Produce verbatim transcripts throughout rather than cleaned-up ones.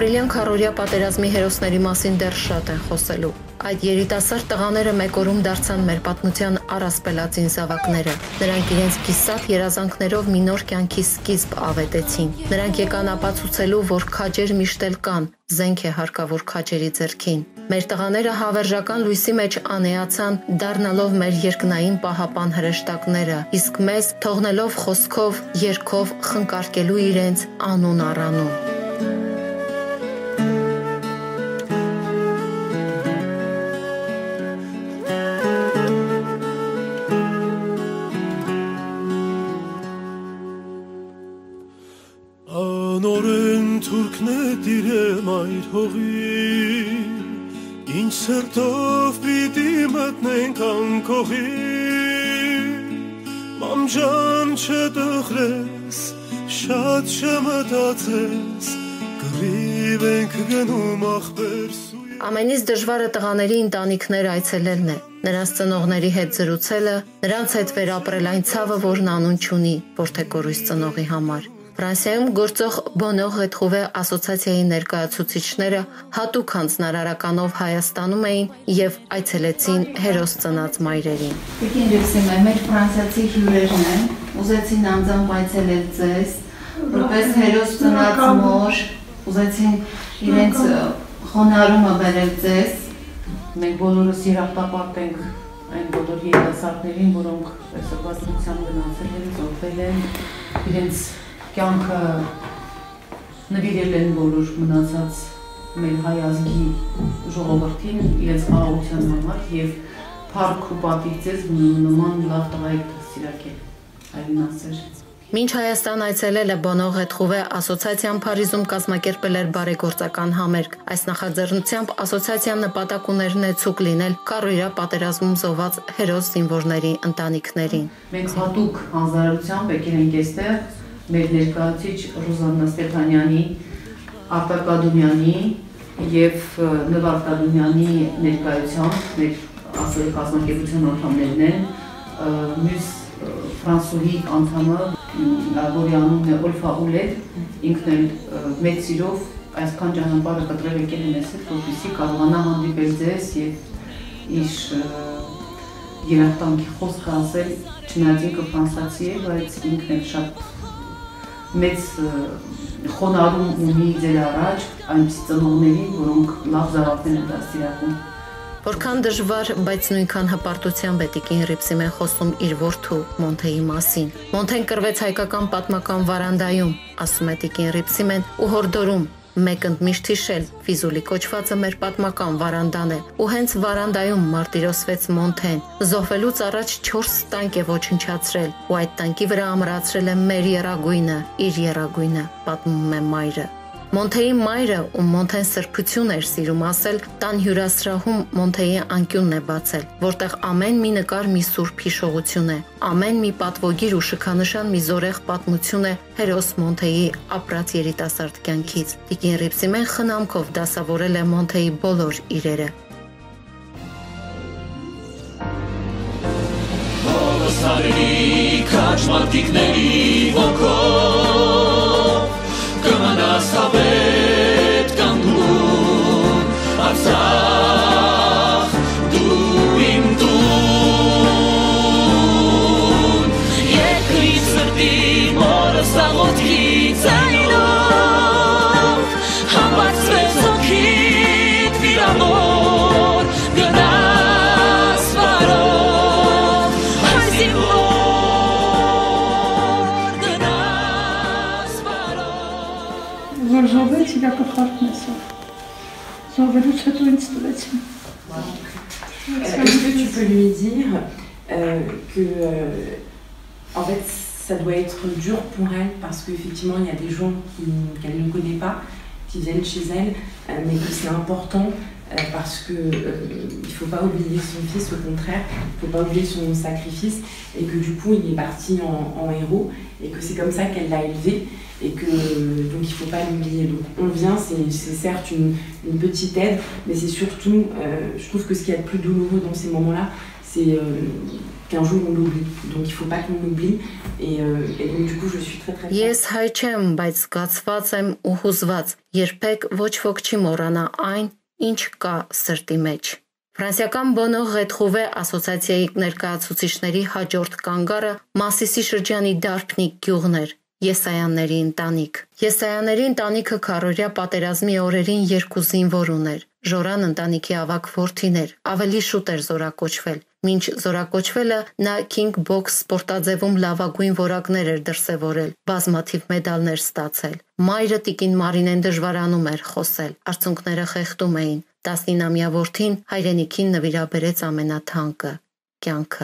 Ապրիլյան քառօրյա պատերազմի հերոսների մասին դեռ շատ են խոսելու։ Այդ երիտասարդ տղաները մեկ օրում դարձան մեր պատմության առասպելածին զավակները։ Նրանք իրենց կիսատ երազանքներով մի նոր կյանքի սկիզբ ավետեցին։ Նրանք եկան ապացուցելու, որ քաջեր միշտ էլ կան, զենք է հարկավոր քաջերի ձեռքին։ Մեր տղաները հավերժական լույսի մեջ անեացան, դառնալով մեր երկնային պահապան հրեշտակները, իսկ մեզ թողնելով խոսքով, երգով խնկարկելու իրենց անուն առանուն։ Անորեն թուրքն է դիրեմ այր հողի, ինչ սրտով պիտի մտնենք անկողի, մամջան չտխրես, շատ չմտածես, կռիվ ենք գնում ախպեր սույր։ Ամենից դժվարը տղաների ընտանիքներ այցելելն է, նրանց ծնողների հետ զրուցելը, նրանց հետ վերապրել այն ցավը, որն անուն չունի, որդեկորույս ծնողի համար։ Ֆրանսիայում գործող Bonheur Retrouvé ասոցիացիայի ներկայացուցիչները հատուկ հանձնարարականով Հայաստանում էին եւ այցելեցին հերոս ծնած մայրերին։ Տիկին Լուսինե, մեր ֆրանսիացի հյուրերն են, ուզեցին անձամբ այցելել ձեզ, որպես հերոս ծնած մոր, ուզեցին իրենց խոնարհումը բերել ձեզ։ Մենք բոլորս երախտապարտ ենք այն բոլոր երիտասարդներին, որոնք այսօրվացության գնացել են, զոհվել են, իրենց կյանքը նվիրել են բոլոր մնացած մեր հայ ազգի ժողովրդին իրենց խաղաղության համար եւ փառք ու պատիվ ձեզ նման լավ տղայք սիրակել այլնասեր։ Մինչ Հայաստան այցելել է Bonheur Retrouvé ասոցիացիան Փարիզում կազմակերպել էր բարեգործական համերգ։ Այս նախաձեռնությամբ ասոցիացիան նպատակ ուներ նեցուկ լինել քառօրյա պատերազմում զոհված հերոս զինվորների ընտանիքներին։ Մենք հատուկ հանձնարարությամբ եկել ենք այստեղ մեր ներկայացուցիչ Ռուզաննա Ստեփանյանի, Արտակ Ադումյանի եւ Նվար Ադումյանի ներկայությամբ մեր ասել կազմակերպության անդամներն են, մյուս ֆրանսուհի անդամը, որի անունն է Օլֆա Ուլետ, ինքն էլ մեծ սիրով այսքան ճանապարհը կտրել եկել է մեզ հետ, որպեսզի կարողանա հանդիպել ձեզ եւ իր երախտանքի խոսքը ասել, չնայած ինքը ֆրանսացի է, բայց ինքն էլ շատ մեծ խոնարհում ունի ձեր առաջ այնպիսի ծնողներին, որոնք լավ զավակներ են դաստիարակում։ Որքան դժվար, բայց նույնքան հպարտությամբ է տիկին Ռիփսիմեն խոսում իր որդու Մոնթեի մասին։ Մոնթեն կռվեց հայկական պատմական վարանդայում, ասում է տիկին Ռիփսիմեն ու հորդորում մեկ ընդմիշտ հիշել, Ֆիզուլի կոչվածը մեր պատմական վարանդան է, ու հենց վարանդայում մարտիրոսվեց Մոնթեն, զոհվելուց առաջ չորս տանկ է ոչնչացրել, ու այդ տանկի վրա ամրացրել է մեր եռագույնը, իր եռագույնը, պատմում է մայրը։ Մոնթեի մայրը, ում Մոնթեն սրբություն էր սիրում ասել, տան հյուրասրահում Մոնթեի անկյունն է բացել, որտեղ ամեն մի նկար մի սուրբ հիշողություն է, ամեն մի պատվոգիր ու շքանշան մի զորեղ պատմություն է հերոս Մոնթեի ապրած երիտասարդ կյանքից։ Տիկին Ռիփսիմեն խնամքով դասավորել է Մոնթեի բոլոր իրերը։ Կմնաս հավետ կանգուն, Արցախ, դու իմ տուն, երկրի սրտի մորս աղոթքի ձայնով, համբարձվեց հոգիդ վիրավոր, գնաս վարով, այս իմ որ զոհվեց իրակախարդն է սա, զոհվելուց հետո ինձ տվեցին։ Est-ce que tu peux lui dire euh, que euh, en fait ça doit être dur pour elle parce qu'effectivement il y a des gens qu'elle ne connaît pas qui viennent chez elle, euh, mais que c'est important euh, parce que euh, il faut pas oublier son fils, au contraire, il faut pas oublier son sacrifice et que du coup il est parti en, en héros et que c'est comme ça qu'elle l'a élevé. Et que donc il faut pas l'oublier. Donc on vient, c'est certes une, une petite aide, mais c'est surtout, euh, je trouve que ce qui est le plus douloureux dans ces moments-là, c'est euh, qu'un jour on l'oublie. Donc il faut pas qu'on l'oublie. Et, euh, et donc du coup je suis très très fière. Ես հայ չեմ, բայց զգացված եմ ու հուզված։ Երբեք ոչ ոք չի մոռանա այն, ինչ կա սրտի մեջ։ Ֆրանսիական Բոնո Ղեթխուվե ասոցիացիայի ներկայացուցիչների հաջորդ կանգառը Մասիսի շրջանի Դարփնիկ գյուղն էր։ Եսայանների ընտանիք։ Եսայանների ընտանիքը քառօրյա պատերազմի օրերին երկու զինվոր ուներ։ Ժորան ընտանիքի ավագ որդին էր, ավելի շուտ էր զորակոչվել։ Մինչ զորակոչվելը նա King Box սպորտաձևում լավագույն որակներ էր դրսևորել, բազմաթիվ մեդալներ ստացել։ Մայրը տիկին Մարինեն դժվարանում էր խոսել, արցունքները խեղդում էին։ տասնինամյա որդին հայրենիքին նվիրաբերեց ամենաթանկը՝ կյանքը։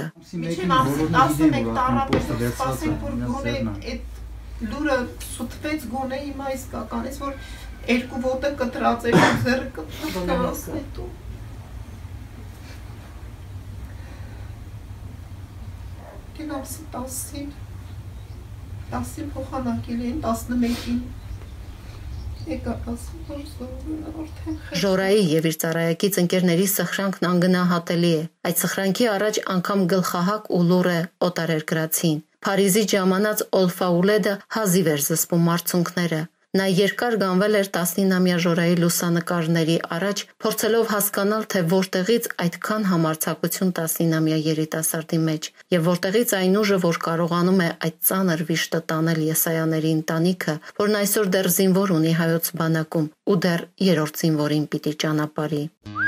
Լուրը սուտվեց գոնե հիմա իսկականից, որ երկու ոտը կտրած էր ու ձեռը կտրած հետո։ Դին ամսի տասին, տասին փոխանակել էին, տասնմեկին եկա ասում, որ զորվում արդեն խեղծ։ Ժորայի և իր ծառայակից ընկերների սխրանքն անգնահատելի է։ Այդ սխրանքի առաջ անգամ գլխահակ ու լուռ է օտարերկրացին։ Փարիզի ժամանած Օլֆաուլեդը հազիվ էր զսպում արցունքները։ Նա երկար գանվել էր տասնինամյա Ժորայի լուսանկարների առաջ, փորձելով հասկանալ, թե որտեղից այդքան համարձակություն տասնինամյա երիտասարդի մեջ, եւ որտեղից այն ուժը, որ կարողանում է այդ ծանր վիշտը տանել Եսայանների ընտանիքը, որն այսօր դեռ զինվոր ունի հայոց բանակում ու դեռ երրորդ զինվորին պիտի ճանապարհի։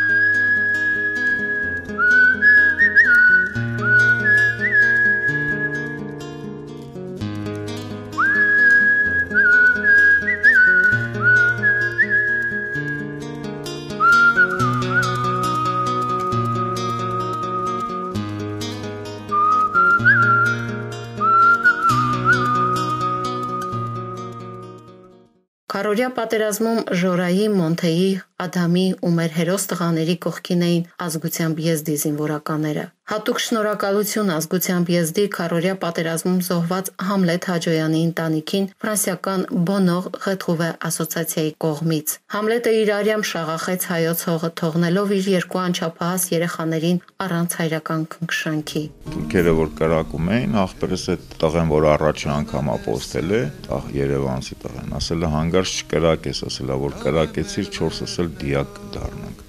Քառօրյա պատերազմում Ժորայի, Մոնթեի, Ադամի ու մեր հերոս տղաների կողքին էին ազգությամբ եզդի զինվորականները։ Հատուկ շնորհակալություն ազգությամբ եզդի քառօրյա պատերազմում զոհված Համլետ Հաջոյանի ընտանիքին ֆրանսիական Բոնո Ղեթխուվե ասոցիացիայի կողմից։ Համլետը իր արյամբ շաղախեց հայոց հողը, թողնելով իր երկու անչափահաս երեխաներին առանց հայրական քնքշանքի։ Թուրքերը որ կրակում էին, աղբերս այդ տղեն, որ առաջի անգամ ապոստել է, Երևանցի տղեն, ասել է հանգարց չկրակես, ասել է որ կրակեցիր չորսս էլ դիակ կդառնանք։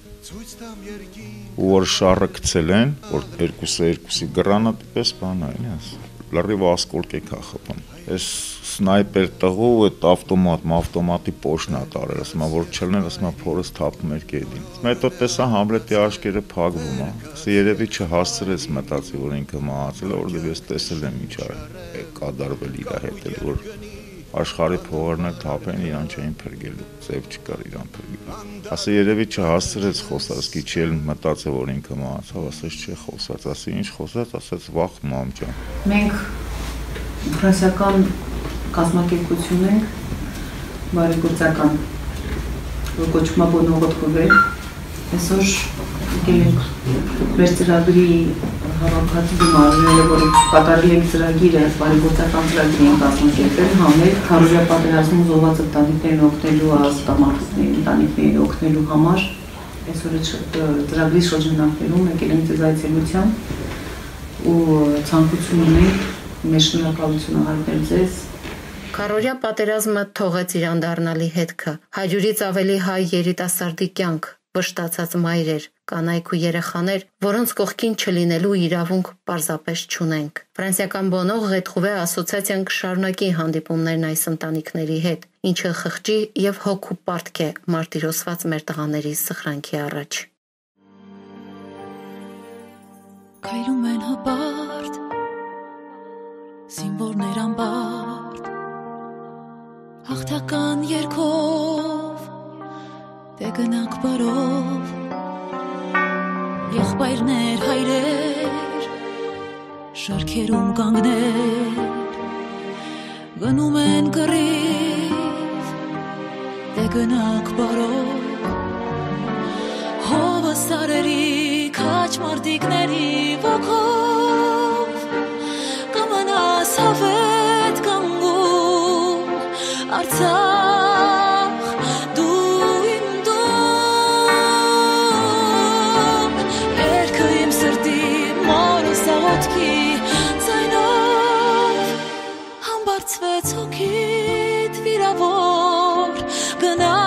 Ու որ շարը գցել են, որ երկուսը երկուսի գրանատի պես բան այն է, լրիվ ասկոլկ է քախփում։ Այս սնայպեր տղու այդ ավտոմատ, ավտոմատի պոշնա տարել, ասում որ չլներ, ասում փորս թափում էր գետին։ Հետո տեսա Համլետի աչքերը փակվում է։ Սա երևի չհասցրեց մտածի, որ ինքը մահացել է, որովհետև ես տեսել եմ ինչ է կատարվել իր հետ, որ աշխարհի փողերներ թափեն, իրան չէին փրկելու, ձև չկար իրան փրկելու։ Ասա երևի չհասցրեց խոսալ, ասկի չի էլ մտածել, որ ինքը մահացավ, ասեց չէ խոսած, ասի ինչ խոսած, ասեց վախ մամ ջան։ Մենք ֆրանսիական կազմակերպություն ենք, բարեգործական, որ կոչվում է Բոնո Ղեթխուվե, այսօր եկել ենք մեր ծրագրի հավաքածու գումարները, որ կատարել ենք ծրագիրը, բարեգործական ծրագիր ենք կազմակերպել, համեր քառօրյա պատերազմում զոհված ընտանիքներին օգնելու, ազատամարտիկների ընտանիքներին օգնելու համար, այսօր ծրագրի շրջանակներում եկել ենք ձեզ այցելության ու ցանկություն ունենք մեր շնորհակալությունը հայտնել ձեզ։ Քառօրյա պատերազմը թողեց իր անդառնալի հետքը, հարյուրից ավելի հայ երիտասարդի կյանք, վշտացած մայրեր, կանայք ու երեխաներ, որոնց կողքին չլինելու իրավունք պարզապես չունենք։ Ֆրանսիական Բոնո Ղեթխուվե ասոցիացիան կշարունակի հանդիպումներն այս ընտանիքների հետ, ինչը խղճի եւ հոգու պարտք է մարտիրոսված մեր տղաների սխրանքի առաջ։ Քայլում են հպարտ, զինվորներ ամբարդ, հաղթական երգով, դե գնանք բարով, եղբայրներ, հայրեր, շարքերում կանգներ, գնում են կռիվ, դե գնանք բարով, հովը սարերի, քաչ մարտիկների ոգով, կմնաս հավետ կանգուն, Արցախ, դու իմ դու, երգը իմ սրտի մորս աղոտքի հոգիդ վիրավոր գնա